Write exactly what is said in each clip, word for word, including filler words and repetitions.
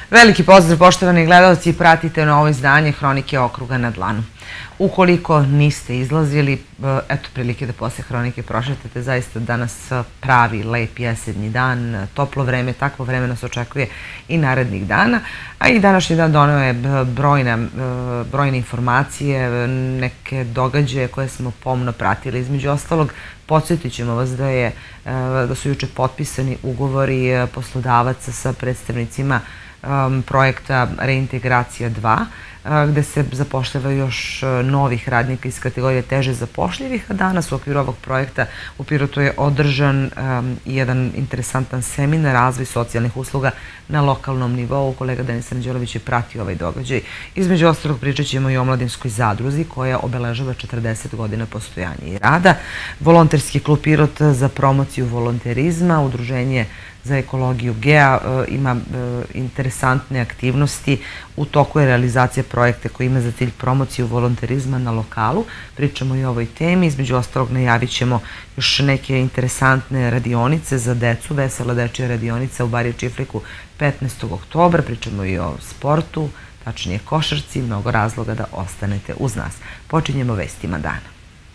Veliki pozdrav, poštovani gledalci, pratite novo izdanje Hronike okruga na dlanu. Ukoliko niste izlazili, eto prilike da posle Hronike prošetate, zaista danas pravi, lep jesenji dan, toplo vreme, takvo vreme nas očekuje i narednih dana, a i današnji dan doneo je brojne informacije, neke događaje koje smo pomno pratili. Između ostalog, podsjetit ćemo vas da su juče potpisani ugovori poslodavaca sa predstavnicima projekta Reintegracija dva, gde se zapošljava još novih radnika iz kategorije teže zapošljivih, a danas u okviru ovog projekta u Pirotu je održan jedan interesantan seminar razvoj socijalnih usluga na lokalnom nivou. Kolega Denis Anđelović je pratio ovaj događaj. Između ostalog pričat ćemo i o Omladinskoj zadruzi koja obeležava četrdeset godina postojanja i rada, Volonterski klub Pirot za promociju volonterizma, Udruženje za ekologiju Gea ima interesantne aktivnosti. U toku je realizacija projekta koji ima za cilj promociju volonterizma na lokalu. Pričamo i o ovoj temi. Između ostalog najavit ćemo još neke interesantne radionice za decu. Vesela dečija radionica u Barije Čifliku petnaestog oktobra. Pričamo i o sportu, tačnije košarci. Mnogo razloga da ostanete uz nas. Počinjemo vestima dana.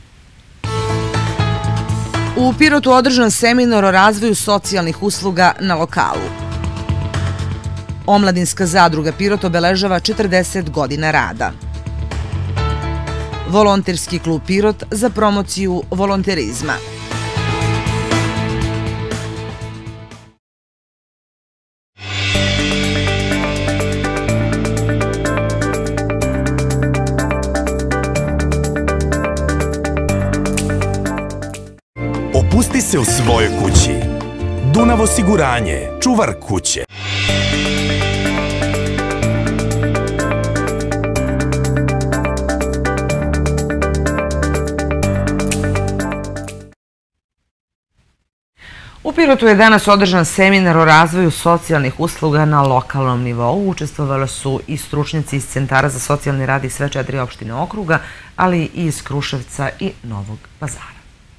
U Pirotu održan seminar o razvoju socijalnih usluga na lokalu. Omladinska zadruga Pirot obeležava četrdeset godina rada. Volonterski klub Pirot za promociju volonterizma. Opusti se u svojoj kući. Dunav osiguranje, čuvar kuće. U Pirotu je danas održan seminar o razvoju socijalnih usluga na lokalnom nivou. Učestvovali su i stručnjaci iz centara za socijalni rad iz sve četiri opštine okruga, ali i iz Kruševca i Novog Pazara.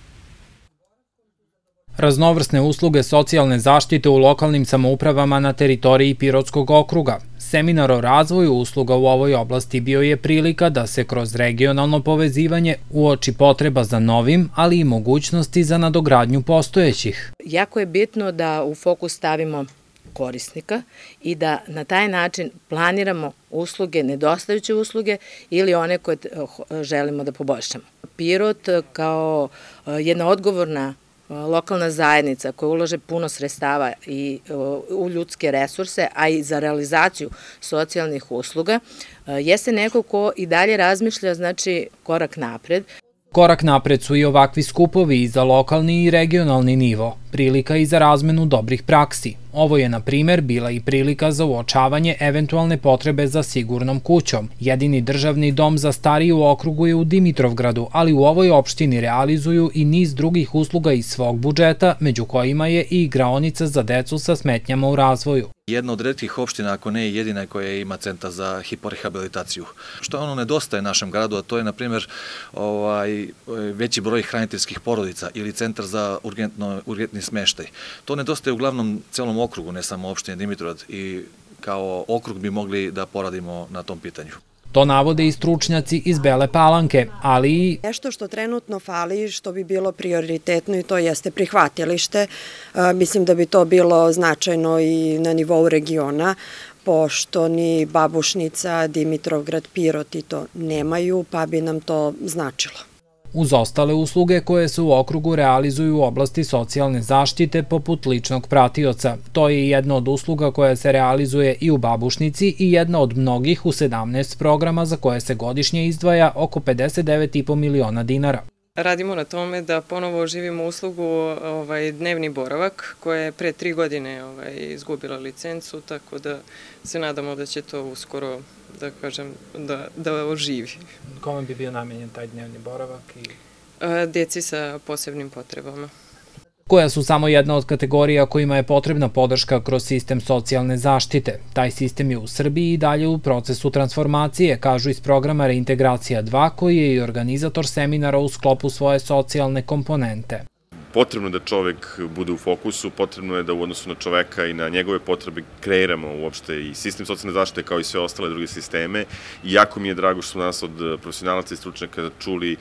Raznovrsne usluge socijalne zaštite u lokalnim samoupravama na teritoriji Pirotskog okruga. Seminar o razvoju usluga u ovoj oblasti bio je prilika da se kroz regionalno povezivanje uoči potreba za novim, ali i mogućnosti za nadogradnju postojećih. Jako je bitno da u fokus stavimo korisnika i da na taj način planiramo usluge, nedostajuće usluge ili one koje želimo da poboljšamo. Pirot kao jedna odgovorna lokalna zajednica koja ulaže puno sredstava i u ljudske resurse, a i za realizaciju socijalnih usluga, jeste neko ko i dalje razmišlja, znači, korak napred. Korak napred su i ovakvi skupovi i za lokalni i regionalni nivo, prilika i za razmenu dobrih praksi. Ovo je, na primer, bila i prilika za uočavanje eventualne potrebe za sigurnom kućom. Jedini državni dom za starije u okrugu je u Dimitrovgradu, ali u ovoj opštini realizuju i niz drugih usluga iz svog budžeta, među kojima je i igraonica za decu sa smetnjama u razvoju. Jedna od retkih opština, ako ne i jedina, koja ima centar za hiporehabilitaciju. Što ono nedostaje našem gradu, a to je, na primjer, veći broj hraniteljskih porodica ili centar za urgentni smeštaj. To nedostaje uglavnom celom okrugu, ne samo opštine Dimitrovgrad, i kao okrug bi mogli da poradimo na tom pitanju. To navode i stručnjaci iz Bele Palanke, ali i... Nešto što trenutno fali, što bi bilo prioritetno, i to jeste prihvatilište. Mislim da bi to bilo značajno i na nivou regiona, pošto ni Babušnica, Dimitrovgrad, Pirot i to nemaju, pa bi nam to značilo. Uz ostale usluge koje se u okrugu realizuju u oblasti socijalne zaštite poput ličnog pratioca. To je jedna od usluga koja se realizuje i u Babušnici i jedna od mnogih u sedamnaest programa za koje se godišnje izdvaja oko pedeset devet i po miliona dinara. Radimo na tome da ponovo oživimo uslugu dnevni boravak koja je pre tri godine izgubila licencu, tako da se nadamo da će to uskoro, da kažem, da oživi. Kome bi bio namenjen taj dnevni boravak? Deci sa posebnim potrebama. Koja su samo jedna od kategorija kojima je potrebna podrška kroz sistem socijalne zaštite. Taj sistem je u Srbiji i dalje u procesu transformacije, kažu iz programa Reintegracija dva, koji je i organizator seminara u sklopu svoje socijalne komponente. potrebno da čovek bude u fokusu, potrebno je da u odnosu na čoveka i na njegove potrebe kreiramo uopšte i sistem socijalne zaštite kao i sve ostale druge sisteme. I jako mi je drago što smo nas od profesionalaca i stručnjaka čuli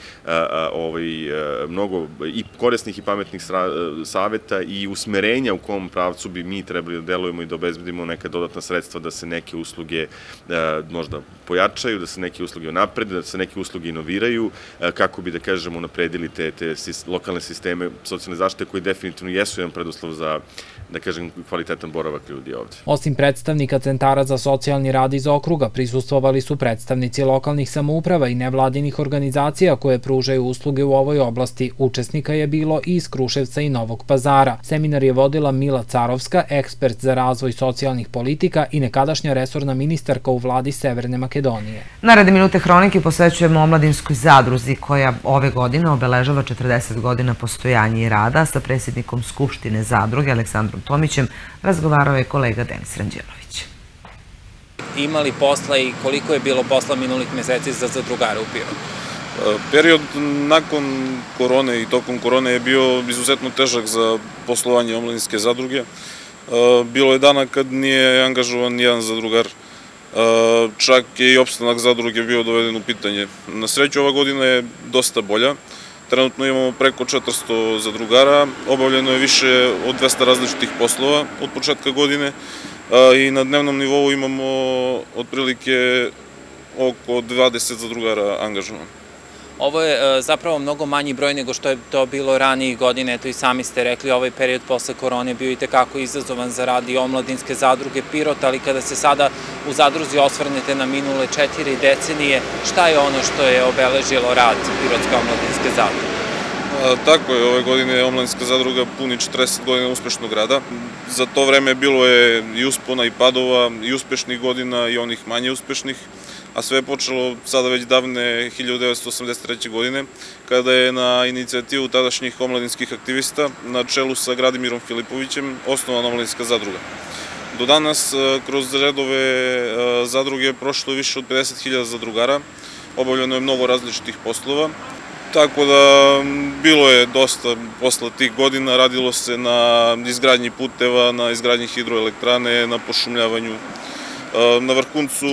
mnogo i korisnih i pametnih saveta i usmerenja u kom pravcu bi mi trebali da delujemo i da obezbedimo neka dodatna sredstva da se neke usluge možda pojačaju, da se neke usluge unaprede, da se neke usluge inoviraju, kako bi, da kažemo, unapredili te lokalne sisteme socijalne zaštite koji definitivno jesu jedan preduslov za, da kažem, kvalitetan boravak ljudi ovde. Osim predstavnika centara za socijalni rad iz okruga, prisustvovali su predstavnici lokalnih samouprava i nevladinih organizacija koje pružaju usluge u ovoj oblasti. Učesnika je bilo i iz Kruševca i Novog Pazara. Seminar je vodila Mila Carovska, ekspert za razvoj socijalnih politika i nekadašnja resorna ministarka u vladi Severne Makedonije. Naredne minute hronike posvećujemo Omladinskoj zadruzi koja ove godine obeležava četrdeset godina postojanja i rada. Sa predsjednikom Skupštine zadruge Aleksandrom Tomićem razgovarao je kolega Denis Ranđelović. Imali posla i koliko je bilo posla minulih meseci za zadrugare u Pirotu? Period nakon korone i tokom korone je bio izuzetno težak za poslovanje Omladinske zadruge. Bilo je dana kad nije angažovan nijedan zadrugar. Čak je i opstanak zadruge bio doveden u pitanje. Na sreću, ova godina je dosta bolja. Trenutno imamo preko četiristo zadrugara, obavljeno je više od dvesta različitih poslova od početka godine i na dnevnom nivou imamo otprilike oko dvadeset zadrugara angažovano. Ovo je zapravo mnogo manji broj nego što je to bilo ranijih godina. Eto i sami ste rekli, ovaj period posle korone bio i tekako izazovan za rad i Omladinske zadruge Pirot, ali kada se sada u zadruzi osvrnete na minule četiri decenije, šta je ono što je obeležilo rad Pirotske omladinske zadruge? Tako je, ove godine Omladinska zadruga puni četrdeset godina uspešnog rada. Za to vreme bilo je i uspona i padova, i uspešnih godina i onih manje uspešnih, a sve je počelo sada već davne hiljadu devetsto osamdeset treće. godine, kada je na inicijativu tadašnjih omladinskih aktivista na čelu sa Gradimirom Filipovićem osnovana Omladinska zadruga. Do danas kroz redove zadruge prošlo je više od pedeset hiljada zadrugara, obavljeno je mnogo različitih poslova, tako da bilo je dosta posla tih godina, radilo se na izgradnji puteva, na izgradnji hidroelektrane, na pošumljavanju. Na vrhuncu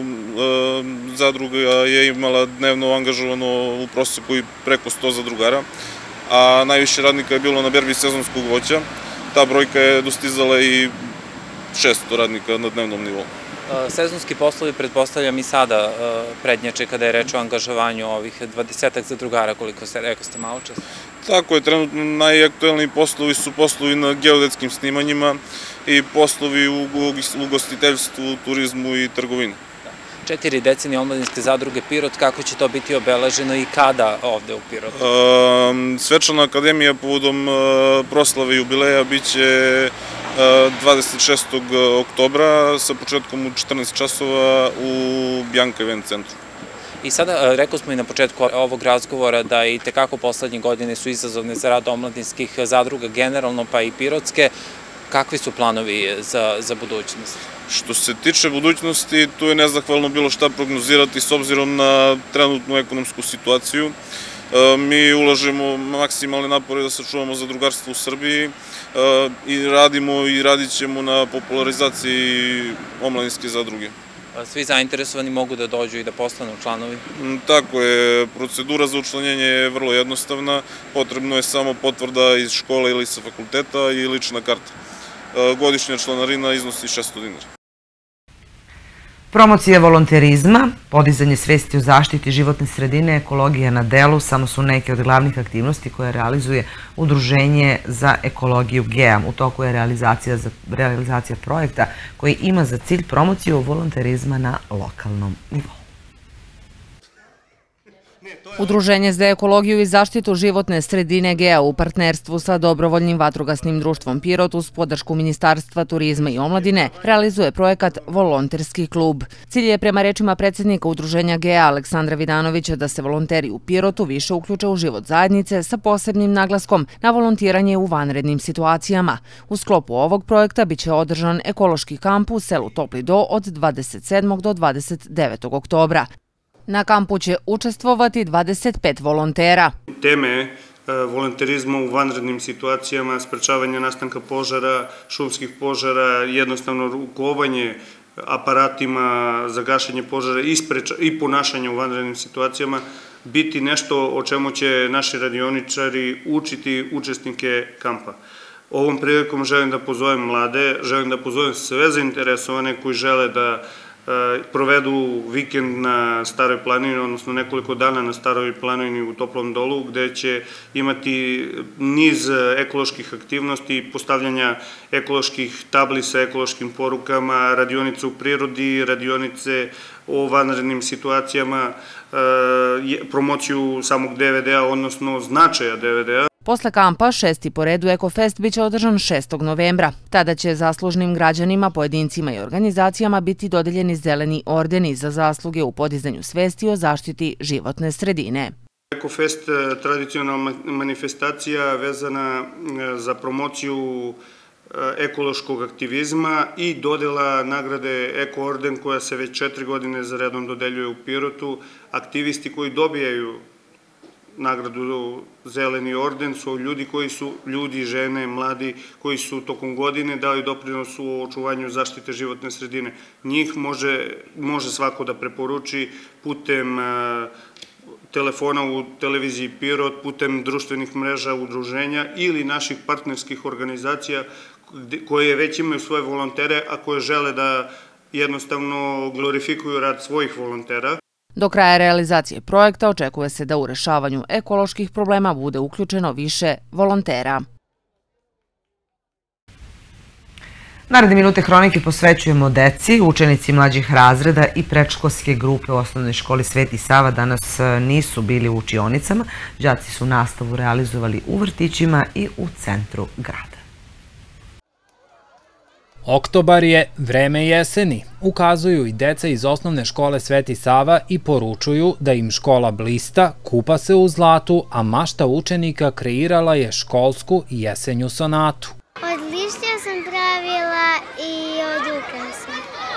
zadruga je imala dnevno angažovano u proseku i preko sto zadrugara, a najviše radnika je bilo na berbi sezonskog voća. Ta brojka je dostizala i šesto radnika na dnevnom nivou. Sezonski poslovi, pretpostavljam, i sada prednjače kada je reč o angažovanju ovih dvadesetak zadrugara, koliko ste rekao ste malo čas. Tako je, trenutno najaktuelniji poslovi su poslovi na geodetskim snimanjima i poslovi u ugostiteljstvu, turizmu i trgovini. Četiri decenije Omladinske zadruge Pirot, kako će to biti obeleženo i kada ovde u Pirotu? Svečana akademija povodom proslave jubileja biće dvadeset šestog oktobra sa početkom u četrnaest časova u Bjanka Event centru. I sada, rekao smo i na početku ovog razgovora da i tekako poslednje godine su izazovne za rad omladinskih zadruga generalno, pa i pirotske. Kakvi su planovi za budućnost? Što se tiče budućnosti, tu je nezahvalno bilo šta prognozirati s obzirom na trenutnu ekonomsku situaciju. Mi ulažemo maksimalne napore da sačuvamo zadrugarstvo u Srbiji i radimo i radit ćemo na popularizaciji omladinske zadruge. Svi zainteresovani mogu da dođu i da postanu članovi? Tako je, procedura za učlanjenje je vrlo jednostavna, potrebno je samo potvrda iz škole ili sa fakulteta i lična karta. Godišnja članarina iznosi šesto dinara. Promocija volonterizma, podizanje svesti o zaštiti životne sredine, ekologija na delu samo su neke od glavnih aktivnosti koje realizuje Udruženje za ekologiju G E A. U toku je realizacija projekta koji ima za cilj promociju volonterizma na lokalnom nivou. Udruženje za ekologiju i zaštitu životne sredine G E A u partnerstvu sa Dobrovoljnim vatrogasnim društvom Pirot uz podršku Ministarstva turizma i omladine realizuje projekat Volonterski klub. Cilj je, prema rečima predsjednika Udruženja G E A Aleksandra Vidanovića, da se volonteri u Pirotu više uključe u život zajednice sa posebnim naglaskom na volontiranje u vanrednim situacijama. U sklopu ovog projekta biće održan ekološki kamp u selu Topli Do od dvadeset sedmog do dvadeset devetog oktobra. Na kampu će učestvovati dvadeset pet volontera. Teme volonterizma u vanrednim situacijama, sprečavanja nastanka požara, šumskih požara, jednostavno rukovanje aparatima za gašenje požara i ponašanje u vanrednim situacijama biti nešto o čemu će naši radioničari učiti učesnike kampa. Ovom prilikom želim da pozovem mlade, želim da pozovem sve zainteresovane koji žele da provedu vikend na Staroj planini, odnosno nekoliko dana na Staroj planini u Toplom Dolu, gde će imati niz ekoloških aktivnosti, postavljanja ekoloških tabli sa ekološkim porukama, radionice u prirodi, radionice o vanrednim situacijama, promociju samog D V D-a, odnosno značaja D V D-a. Posle kampa, šesti po redu Ekofest biće održan šestog novembra. Tada će zaslužnim građanima, pojedincima i organizacijama biti dodeljeni zeleni ordeni za zasluge u podizanju svesti o zaštiti životne sredine. Ekofest je tradicionalna manifestacija vezana za promociju ekološkog aktivizma i dodela nagrade Eko orden koja se već četiri godine za redom dodeljuje u Pirotu. Aktivisti koji dobijaju nagradu Zeleni orden su ljudi koji su ljudi, žene, mladi, koji su tokom godine dali doprinos u očuvanju zaštite životne sredine. Njih može svako da preporuči putem telefona u televiziji Pirot, putem društvenih mreža, udruženja ili naših partnerskih organizacija koje već imaju svoje volontere, a koje žele da jednostavno glorifikuju rad svojih volontera. Do kraja realizacije projekta očekuje se da u rešavanju ekoloških problema bude uključeno više volontera. Naredne minute hronike posvećujemo deci. Učenici mlađih razreda i predškolske grupe u osnovnoj školi Sveti Sava danas nisu bili u učionicama. Đaci su nastavu realizovali u vrtićima i u centru grada. Oktobar je vreme jeseni, ukazuju i deca iz osnovne škole Sveti Sava i poručuju da im škola blista, kupa se u zlatu, a mašta učenika kreirala je školsku jesenju sonatu. Od lišća sam pravila i od ukrasa.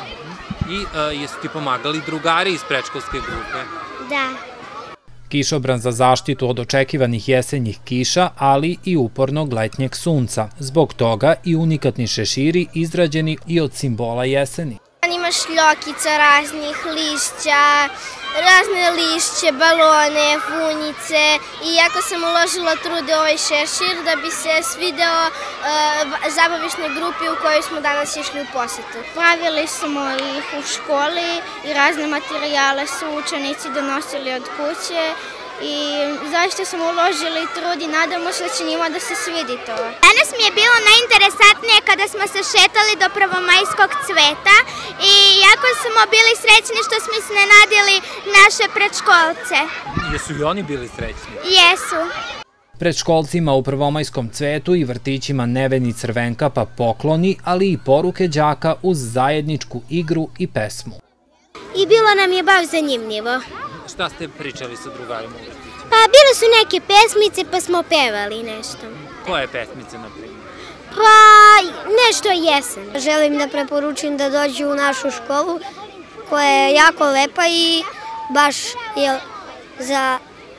I jesu ti pomagali drugari iz predškolske grupe? Da. Kišobran za zaštitu od očekivanih jesenjih kiša, ali i upornog letnjeg sunca. Zbog toga i unikatni šeširi izrađeni i od simbola jeseni. Ima šljokica raznih lišća, razne lišće, balone, funjice i jako sam uložila trude ovaj šešir da bi se svideo zabavišnoj grupi u kojoj smo danas išli u posetu. Pravili smo ih u školi i razne materijale su učenici donosili od kuće i zaista smo uložili trud i nadamo se da će njima da se svidi to. Danas mi je bilo najinteresantnije kada smo se šetali do prvomajskog cveta i jako smo bili srećni što smo iznenadili naše predškolce. Jesu i oni bili srećni? Jesu. Predškolcima u prvomajskom cvetu i vrtićima Neveni Crvenka pa pokloni, ali i poruke đaka uz zajedničku igru i pesmu. I bilo nam je baš zanimljivo. Šta ste pričali sa drugarima u vrtiću? Pa bile su neke pesmice pa smo pevali nešto. Koje pesmice, na primjer? Pa nešto jesen. Želim da preporučim da dođu u našu školu koja je jako lepa i baš je za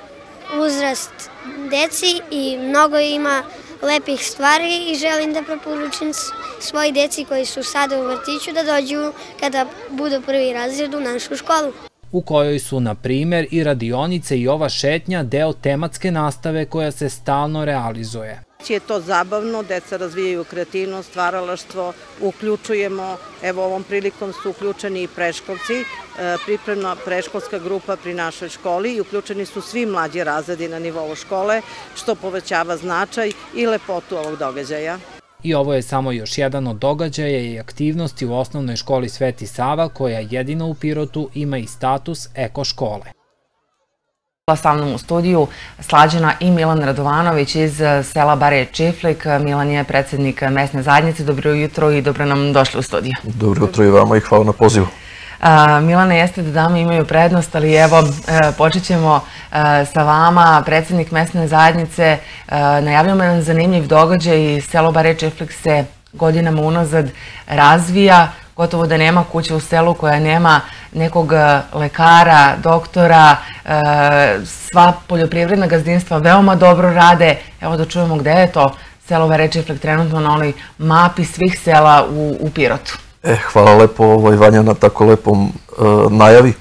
uzrast deci i mnogo ima lepih stvari i želim da preporučim svoj deci koji su sada u vrtiću da dođu kada budu prvi razred u našu školu. U kojoj su, na primjer, i radionice i ova šetnja deo tematske nastave koja se stalno realizuje. Je to zabavno, deca razvijaju kreativnost, stvaralaštvo, uključujemo, evo ovom prilikom su uključeni i preškolci, pripremna preškolska grupa pri našoj školi i uključeni su svi mlađi razredi na nivou škole, što povećava značaj i lepotu ovog događaja. I ovo je samo još jedan od događaja i aktivnosti u osnovnoj školi Sveti Sava, koja jedino u Pirotu ima i status eko škole. Sa mnom u studiju Slađana i Milan Radovanović iz sela Bare Čiflik. Milan je predsjednik mesne zajednice. Dobro jutro i dobro nam došli u studiju. Dobro jutro i vama i hvala na pozivu. Milane, jeste da dame imaju prednost, ali evo, počet ćemo sa vama. Predsjednik mesne zajednice, najavljamo jedan zanimljiv događaj. Selo Bare Čiflik se godinama unazad razvija. Gotovo da nema kuće u selu koja nema nekog lekara, doktora, sva poljoprivredna gazdinstva veoma dobro rade. Evo da čujemo gde je to selo Varečiflek trenutno na onoj mapi svih sela u Pirotu. E, hvala lepo Vanja na tako lepom najavi.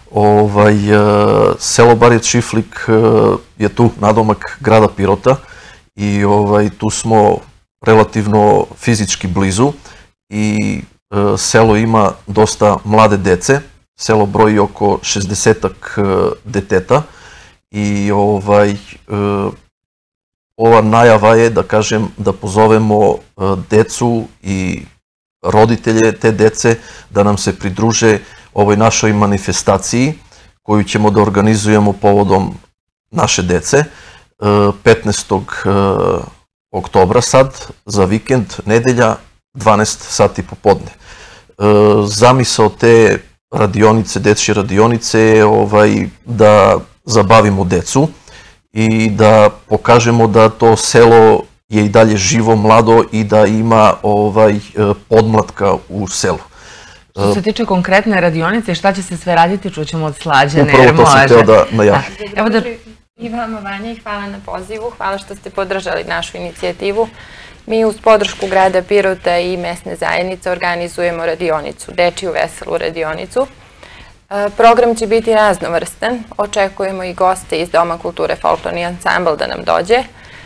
Selo Varečiflek je tu nadomak grada Pirota i tu smo relativno fizički blizu i selo ima dosta mlade dece. Selo broji oko šezdesetak deteta i ova najava je, da kažem, da pozovemo decu i roditelje te dece da nam se pridruže ovoj našoj manifestaciji koju ćemo da organizujemo povodom naše dece petnaestog oktobra sad, za vikend, nedelja, dvanaest sati popodne. Zamisao te radionice, dečje radionice je da zabavimo decu i da pokažemo da to selo je i dalje živo, mlado i da ima podmlatka u selu. Što se tiče konkretne radionice, šta će se sve raditi, čućemo od Slađane. Upravo to sam hteo da najavim. I vama, Vanja, i hvala na pozivu. Hvala što ste podržali našu inicijativu. Mi uz podršku grada Pirota i mesne zajednice organizujemo radionicu, dečiju veselu radionicu. Program će biti raznovrstan. Očekujemo i goste iz Doma kulture Folklorni ansambl da nam dođe,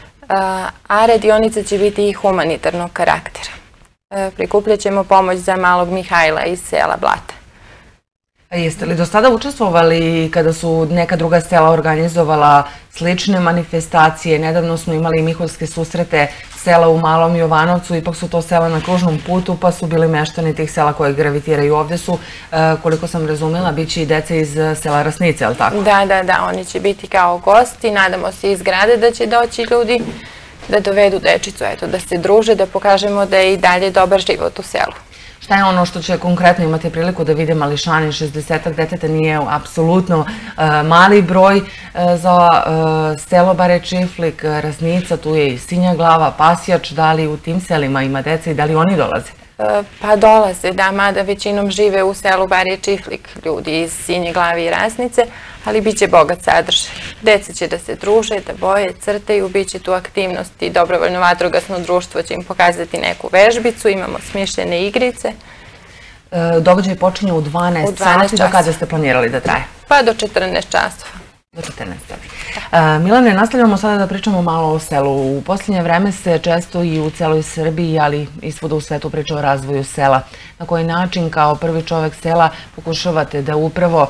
a radionica će biti i humanitarnog karaktera. Prikupljat ćemo pomoć za malog Mihajla iz sela Blata. A jeste li do sada učestvovali kada su neka druga sela organizovala slične manifestacije? Nedavno smo imali Miholjske susrete sela u Malom Jovanovcu, ipak su to sela na kružnom putu, pa su bili meštani tih sela koje gravitiraju. Ovde su, koliko sam razumela, bit će i deca iz sela Rasnice, je li tako? Da, da, da, oni će biti kao gosti. Nadamo se iz grada da će doći ljudi da dovedu dečicu, eto, da se druže, da pokažemo da je i dalje dobar život u selu. Šta je ono što će konkretno imati priliku da vide mališani? šezdesetak deteta nije apsolutno mali broj za selo Varečiflek, Rasnica, tu je i Sinja Glava, Pasjač. Da li u tim selima ima deca i da li oni dolaze? Pa dolaze, da, mada većinom žive u selu Varečiflek ljudi iz Sinje Glave i Rasnice, ali bit će bogat sadržaj. Deca će da se druže, da boje, crtaju, bit će tu aktivnosti. Dobrovoljno vatrogasno društvo će im pokazati neku vežbicu, imamo smišljene igrice. Događaj počinje u dvanaest sati, do kada ste planirali da traje? Pa do četrnaest časova. Do četrnaest sati. Milane, nastavljamo sada da pričamo malo o selu. U posljednje vreme se često i u celoj Srbiji, ali i svuda u svetu priča o razvoju sela. Na koji način kao prvi čovek sela pokušavate da upravo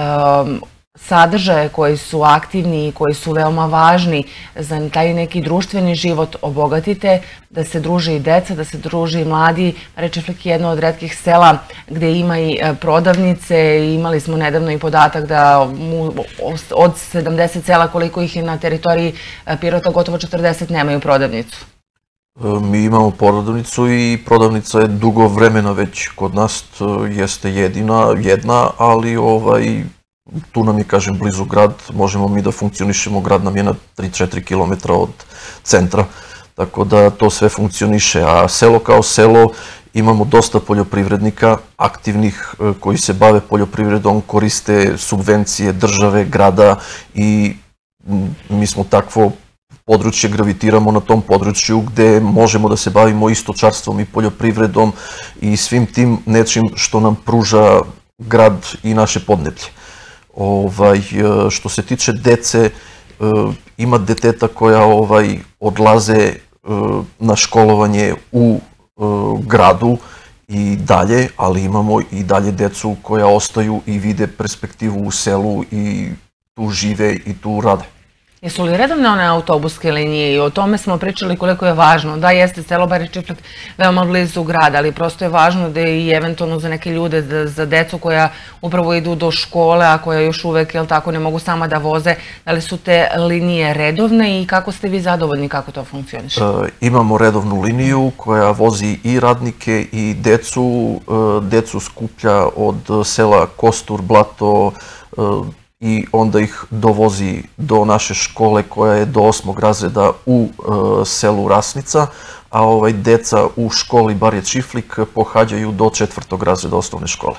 sadržaje koji su aktivni i koji su veoma važni za taj neki društveni život obogatite, da se druže i deca, da se druže i mladi. Varečiflek je jedno od retkih sela gde ima i prodavnice. Imali smo nedavno i podatak da od sedamdeset sela koliko ih je na teritoriji Pirota, gotovo četrdeset nemaju prodavnicu. Mi imamo prodavnicu i prodavnica je dugo vremena već kod nas, jeste jedina, jedna, ali ovaj tu nam je, kažem, blizu grad, možemo mi da funkcionišemo, grad nam je na tri do četiri kilometra od centra, tako da to sve funkcioniše. A selo kao selo, imamo dosta poljoprivrednika aktivnih koji se bave poljoprivredom, koriste subvencije države, grada i mi smo takvo područje, gravitiramo na tom području gde možemo da se bavimo i stočarstvom i poljoprivredom i svim tim nečim što nam pruža grad i naše podneblje. Što se tiče dece, ima deteta koja odlaze na školovanje u gradu i dalje, ali imamo i dalje decu koja ostaju i vide perspektivu u selu i tu žive i tu rade. Jesu li redovne one autobuske linije i o tome smo pričali koliko je važno? Da, jeste selo Varečiflek veoma blizu grada, ali prosto je važno da i eventualno za neke ljude, za decu koja upravo idu do škole, a koja još uvek, jel tako, ne mogu sama da voze, da li su te linije redovne i kako ste vi zadovoljni kako to funkcioniše? Imamo redovnu liniju koja vozi i radnike i decu, decu skuplja od sela Kostur, Blato, i onda ih dovozi do naše škole koja je do osmog razreda u selu Rasnica, a deca u školi Varečiflek pohađaju do četvrtog razreda osnovne škole.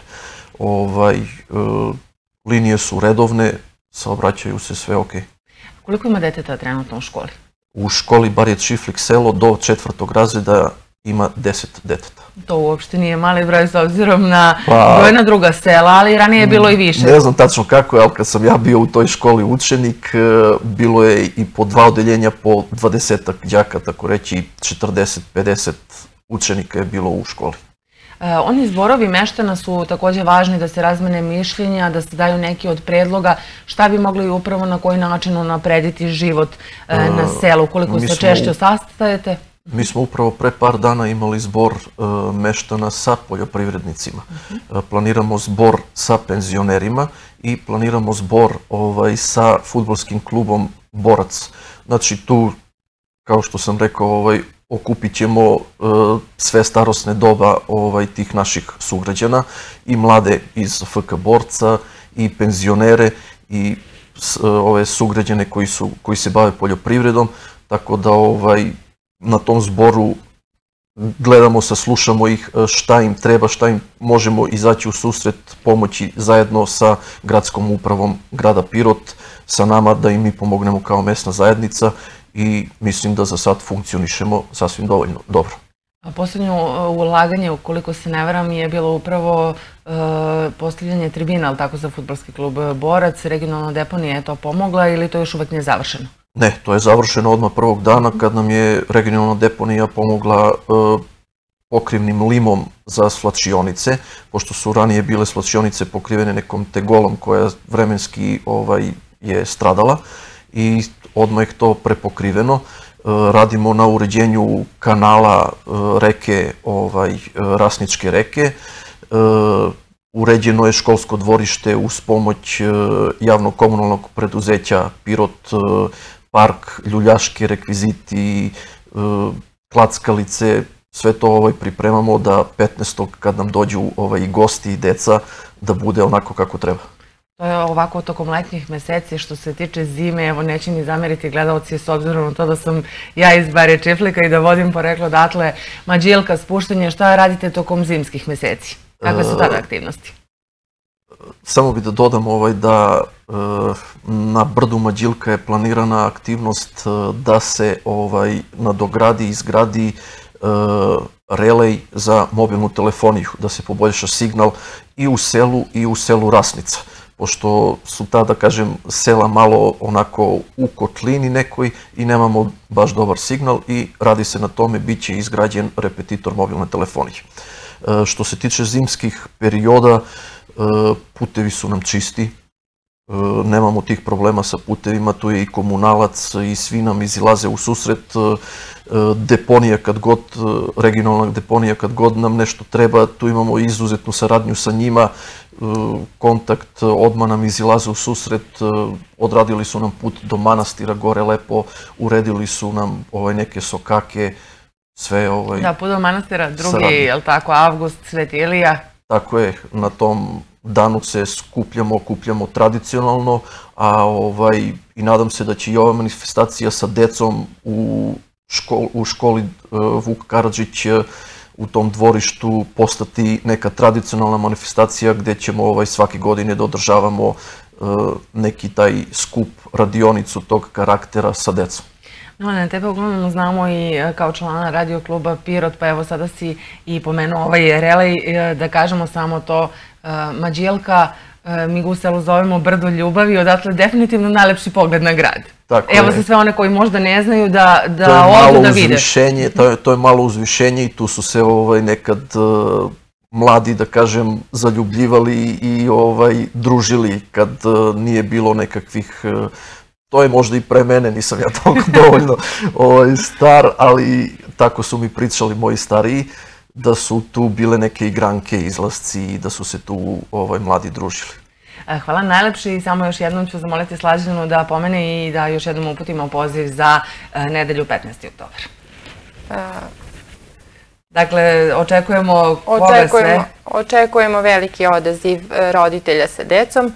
Linije su redovne, saobraćaju se sve ok. Koliko ima deteta trenutno u školi? U školi Barjet Šiflik selo do četvrtog razreda ima deset deteta. To uopšte nije mali broj s obzirom na brojna druga sela, ali ranije je bilo i više. Ne znam tačno kako je, ali kad sam ja bio u toj školi učenik, bilo je i po dva odeljenja, po dvadesetak đaka, tako reći četrdeset pedeset učenika je bilo u školi. Oni zborovi meštana su takođe važni da se razmene mišljenja, da se daju neki od predloga, šta bi mogli upravo na koji način unaprediti život na selu, koliko se češće sastajete? Mi smo upravo pre par dana imali zbor meštana sa poljoprivrednicima. Planiramo zbor sa penzionerima i planiramo zbor sa fudbalskim klubom Borac. Znači tu, kao što sam rekao, okupit ćemo sve starosne doba tih naših sugrađana i mlade iz F K Borca i penzionere i ove sugrađane koji se bave poljoprivredom, tako da na tom zboru gledamo, saslušamo ih šta im treba, šta im možemo izaći u susret, pomoći zajedno sa gradskom upravom grada Pirot, sa nama da im mi pomognemo kao mesna zajednica i mislim da za sad funkcionišemo sasvim dovoljno dobro. Poslednje ulaganje, ukoliko se ne varam, je bilo upravo postavljanje tribina, ali tako, za fudbalski klub Borac. Regionalna deponija je to pomogla ili to još uvek nije završeno? Ne, to je završeno odmah prvog dana kad nam je regionalna deponija pomogla pokrivnim limom za svlačionice, pošto su ranije bile svlačionice pokrivene nekom tegolom koja vremenski je stradala i odmah je to prepokriveno. Radimo na uređenju kanala reke, Rasničke reke. Uređeno je školsko dvorište uz pomoć javnog komunalnog preduzeća Pirot, park, ljuljaški rekviziti, klackalice, sve to pripremamo da petnaestog kad nam dođu i gosti i deca da bude onako kako treba. To je ovako tokom letnjih meseci. Što se tiče zime, evo neće mi zameriti gledalci s obzirom na to da sam ja iz Barjet Šiflika i da vodim poreklo odatle Mađilka, spuštanje, šta radite tokom zimskih meseci? Kakve su tada aktivnosti? Samo bih da dodam da na brdu Mađilka je planirana aktivnost da se nadogradi i izgradi relej za mobilnu telefoniju, da se poboljša signal i u selu i u selu Rasnica. Pošto su ta, da kažem, sela malo onako u kotlini nekoj i nemamo baš dobar signal i radi se na tome, bit će izgrađen repetitor mobilne telefonije. Što se tiče zimskih perioda, putevi su nam čisti, nemamo tih problema sa putevima, tu je i komunalac i svi nam izilaze u susret. Deponija kad god, regionalna deponija kad god nam nešto treba, tu imamo izuzetnu saradnju sa njima, kontakt, odmah nam izilaze u susret, odradili su nam put do manastira, gore lepo, uredili su nam neke sokake, sve ovaj... Da, put do manastira, drugi, je li tako, avgust, Sveti Ilija? Tako je, na tom danu se skupljamo, okupljamo tradicionalno, a i nadam se da će i ova manifestacija sa decom u školi Vuk Karadžić u tom dvorištu postati neka tradicionalna manifestacija gde ćemo svake godine da održavamo neki taj skup, radionicu tog karaktera sa decom. Na tebe uglavnom znamo i kao člana radio kluba Pirot, pa evo sada si i pomenuo ovaj relej, da kažemo samo to, Mađilka, mi ga u selu zovemo Brdo ljubavi, odatle definitivno najlepši pogled na grad. Evo za sve one koji možda ne znaju da odu da vide. To je malo uzvišenje i tu su se nekad mladi, da kažem, zaljubljivali i družili kad nije bilo nekakvih... To je možda i pre mene, nisam ja toliko dovoljno star, ali tako su mi pričali moji stariji, da su tu bile neke igranke, izlasci i da su se tu mladi družili. Hvala najlepše i samo još jednom ću zamoliti Slađanu da pomene i da još jednom uputimo poziv za nedelju petnaesti oktobar. Dakle, očekujemo koga sve? Očekujemo veliki odaziv roditelja sa decom.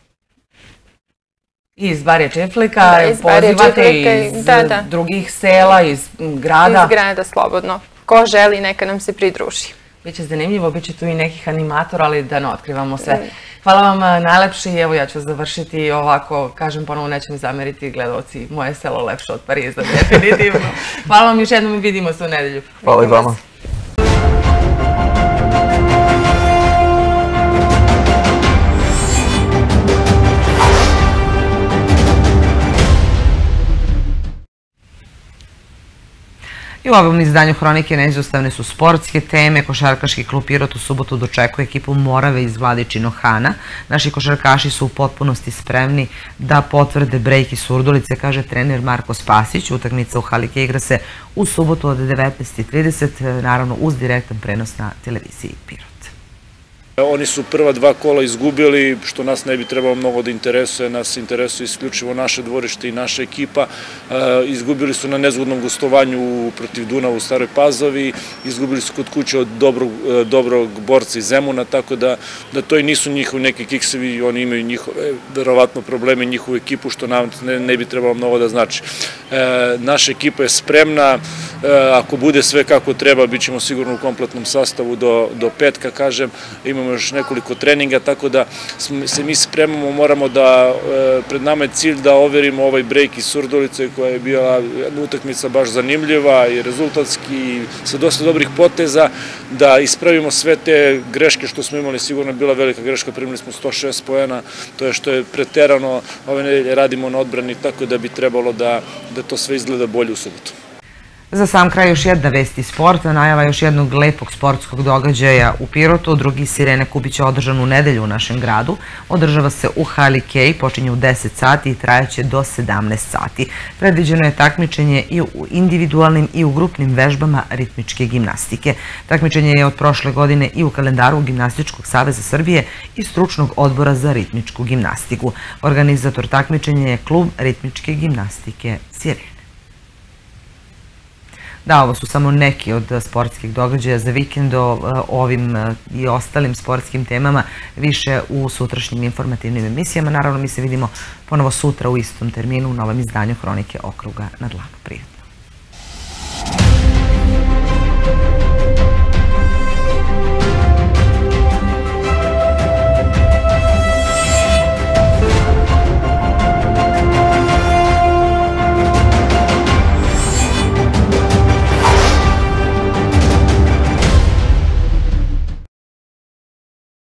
Iz Barjet Šiflika, pozivate iz drugih sela, iz grada? Iz grada, slobodno. Ko želi, neka nam se pridruži. Biće zanimljivo, bit će tu i nekih animatora, ali da ne otkrivamo sve. Hvala vam najlepše i evo ja ću završiti ovako, kažem ponovo, neće mi zameriti gledalci, moje selo lepše od Pariza, definitivno. Hvala vam još jednom i vidimo se u nedelju. Hvala i vama. I u ovom izdanju Hronike neizostavne su sportske teme. Košarkaški klub Pirot u subotu dočekuje ekipu Morave iz Vladičinog Hana. Naši košarkaši su u potpunosti spremni da potvrde brejk i surdulice, kaže trener Marko Spasić. Utakmica u Halike igra se u subotu od devetnaest i trideset, naravno uz direktan prenos na televiziji Pirot. Oni su prva dva kola izgubili, što nas ne bi trebalo mnogo da interesuje, nas interesuje isključivo naše dvorište i naša ekipa. Izgubili su na nezgodnom gostovanju protiv Dunava u Staroj Pazovi, izgubili su kod kuće od dobrog borca iz Zemuna, tako da to i nisu njihovi neki kiksevi, oni imaju njihove, verovatno, probleme, njihovu ekipu, što nam ne bi trebalo mnogo da znači. Naša ekipa je spremna, ako bude sve kako treba, bit ćemo sigurno u kompletnom sastavu do petka, kažem, imamo još nekoliko treninga, tako da se mi spremamo, moramo da, pred nama je cilj da overimo ovaj brejk iz surdulice koja je bila utakmica baš zanimljiva i rezultatski i sa dosta dobrih poteza, da ispravimo sve te greške što smo imali, sigurno je bila velika greška, primili smo sto šest poena, to je što je preterano, ove nedelje radimo na odbrani, tako da bi trebalo da to sve izgleda bolje u subotu. Za sam kraj još jedna vest iz sporta, najava još jednog lepog sportskog događaja u Pirotu. Drugi Sirene Kupića održan u nedelju u našem gradu. Održava se u hali Kej, počinje u deset sati i trajaće do sedamnaest sati. Predviđeno je takmičenje i u individualnim i u grupnim vežbama ritmičke gimnastike. Takmičenje je od prošle godine i u kalendaru Gimnastičkog saveza Srbije i stručnog odbora za ritmičku gimnastiku. Organizator takmičenja je klub ritmičke gimnastike Sirene. Da, ovo su samo neki od sportskih događaja za vikend. O ovim i ostalim sportskim temama više u sutrašnjim informativnim emisijama. Naravno, mi se vidimo ponovo sutra u istom terminu u novom izdanju Hronike okruga na dlanu. Prijetno.